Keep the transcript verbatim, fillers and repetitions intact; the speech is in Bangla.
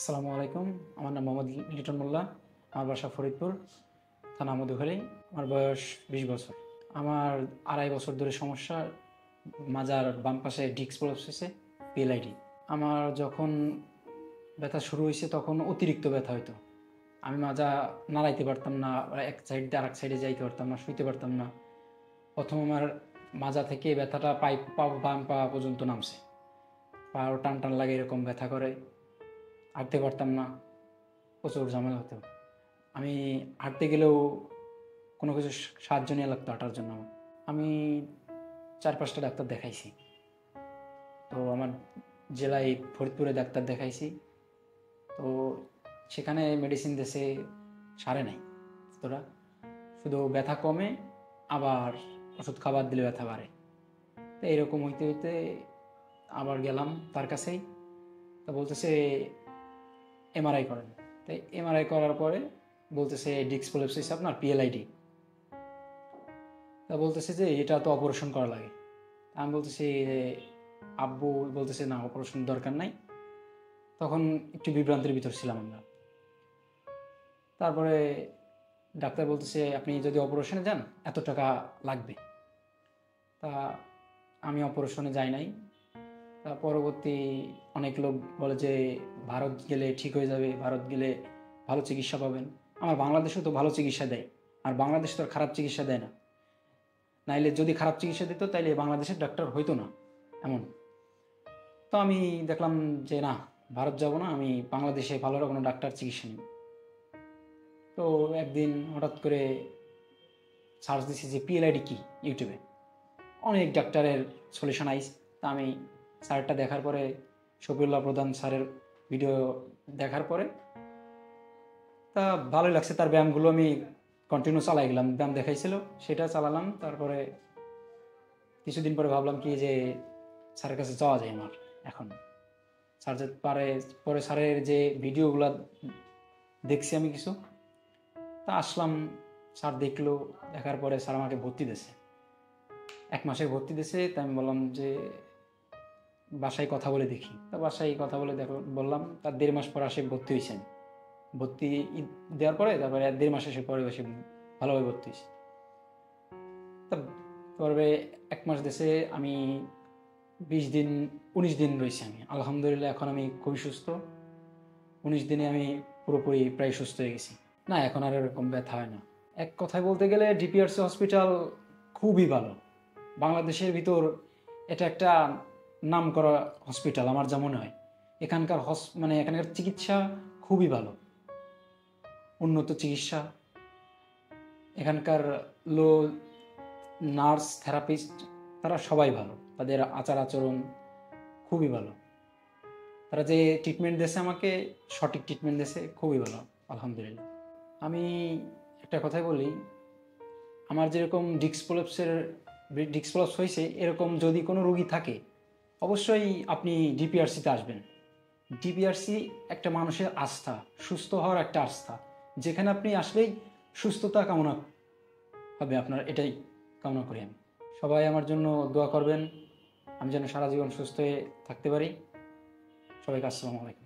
আসসালামু আলাইকুম। আমার নাম মোহাম্মদ লিটন মোল্লা। আমার বাসা ফরিদপুর, থানা মধুখালী। আমার বয়স বিশ বছর। আমার আড়াই বছর ধরে সমস্যা, মাজার বাম পাশে ডিস্ক প্রলাপস হয়েছে, পিএলআইডি। আমার যখন ব্যথা শুরু হয়েছে তখন অতিরিক্ত ব্যথা হইতো। আমি মাজা নাড়াইতে পারতাম না, এক সাইড দিয়ে আরেক সাইডে যাইতে পারতাম না, শুইতে পারতাম না। প্রথম আমার মাজা থেকে ব্যথাটা পাই পা বাম পা পর্যন্ত নামছে, পাও টান টান লাগে, এরকম ব্যথা করে, হাঁটতে পারতাম না, প্রচুর ঝামেলা হতো। আমি হাঁটতে গেলেও কোনো কিছু সাহায্য নিয়ে লাগতো হাঁটার জন্য। আমি চার পাঁচটা ডাক্তার দেখাইছি। তো আমার জেলায় ফরিদপুরে ডাক্তার দেখাইছি, তো সেখানে মেডিসিন দেশে সারে নাই তোরা, শুধু ব্যথা কমে, আবার ওষুধ খাবার দিলে ব্যথা বাড়ে। তো এরকম হইতে হইতে আবার গেলাম তার কাছেই। তা বলতেছে এমআরআই করেন। তাই এমআরআই করার পরে বলতেছে ডিস্ক প্রলাপস হয়েছে আপনার, পিএলআইডি। তা বলতেছে যে এটা তো অপারেশন করা লাগে। আমি বলতেছি, আব্বু বলতেছে না, অপারেশন দরকার নাই। তখন একটু বিভ্রান্তির ভিতর ছিলাম আমরা। তারপরে ডাক্তার বলতেছে আপনি যদি অপারেশনে যান এত টাকা লাগবে। তা আমি অপারেশনে যাই নাই। তা পরবর্তী অনেক লোক বলে যে ভারত গেলে ঠিক হয়ে যাবে, ভারত গেলে ভালো চিকিৎসা পাবেন। আমার বাংলাদেশেও তো ভালো চিকিৎসা দেয়, আর বাংলাদেশ তো আর খারাপ চিকিৎসা দেয় না। নাইলে যদি খারাপ চিকিৎসা দিত তাইলে বাংলাদেশের ডাক্তার হইতো না এমন। তো আমি দেখলাম যে না, ভারত যাব না, আমি বাংলাদেশে ভালো কোনো ডাক্তার চিকিৎসা নিব। তো একদিন হঠাৎ করে সার্চ দিছি যে পিএলআইডি কি, ইউটিউবে অনেক ডাক্তারের সলিউশন আইস। তা আমি স্যারটা দেখার পরে, শফিউল্লাহ প্রধান স্যারের ভিডিও দেখার পরে তা ভালোই লাগছে। তার ব্যায়ামগুলো আমি কন্টিনিউ চালাই গেলাম, ব্যায়াম দেখাইছিল সেটা চালালাম। তারপরে কিছুদিন পরে ভাবলাম কি যে স্যারের কাছে যাওয়া যায় আমার এখন। স্যার যে পারে, পরে স্যারের যে ভিডিওগুলো দেখছি আমি কিছু, তা আসলাম। স্যার দেখলো, দেখার পরে স্যার আমাকে ভর্তি দিয়েছে, এক মাসে ভর্তি দিয়েছে। তাই আমি বললাম যে বাসায় কথা বলে দেখি। তা বাসায় কথা বলে দেখো বললাম। তার দেড় মাস পর আসে ভর্তি হয়েছেন। ভর্তি দেওয়ার পরে তারপরে দেড় মাস এসে পরে এসে ভালোভাবে ভর্তি হয়েছে। তারপরে এক মাস দেশে আমি বিশ দিন উনিশ দিন রয়েছি আমি, আলহামদুলিল্লাহ এখন আমি খুবই সুস্থ। উনিশ দিনে আমি পুরোপুরি প্রায় সুস্থ হয়ে গেছি। না, এখন আর এরকম ব্যথা হয় না। এক কথায় বলতে গেলে ডিপিআরসি হসপিটাল খুবই ভালো। বাংলাদেশের ভিতর এটা একটা নাম করা হসপিটাল আমার যা মনে হয়। এখানকার হস মানে এখানকার চিকিৎসা খুবই ভালো, উন্নত চিকিৎসা। এখানকার লো নার্স, থেরাপিস্ট, তারা সবাই ভালো, তাদের আচার আচরণ খুবই ভালো। তারা যে ট্রিটমেন্ট দিয়েছে আমাকে, সঠিক ট্রিটমেন্ট দিয়েছে, খুবই ভালো আলহামদুলিল্লাহ। আমি একটা কথাই বলি, আমার যেরকম ডিস্ক প্রলাপসের ডিস্ক প্রলাপস হয়েছে, এরকম যদি কোনো রোগী থাকে অবশ্যই আপনি ডিপিআরসিতে আসবেন। ডিপিআরসি একটা মানুষের আস্থা, সুস্থ হওয়ার একটা আস্থা, যেখানে আপনি আসলেই সুস্থতা কামনা হবে আপনার, এটাই কামনা করি আমি। সবাই আমার জন্য দোয়া করবেন, আমি যেন সারা জীবন সুস্থ হয়ে থাকতে পারি। সবাইকে আসসালামু আলাইকুম।